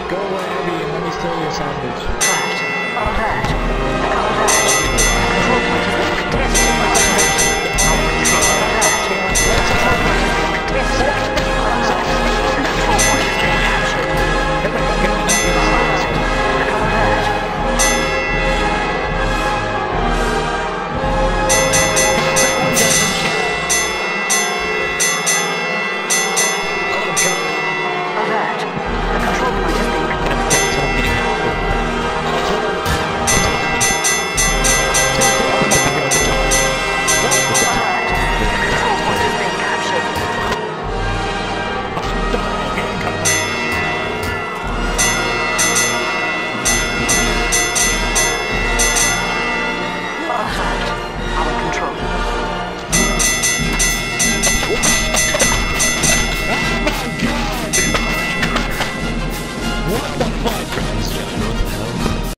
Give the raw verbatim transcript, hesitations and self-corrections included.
Go away, Abby, and let me steal your sandwich. Alert. Alert. Alert. Control point has been contested. Alert. Control point has been contested. Alert. Control point has been captured. Alert. Alert. Alert. The control point has been What the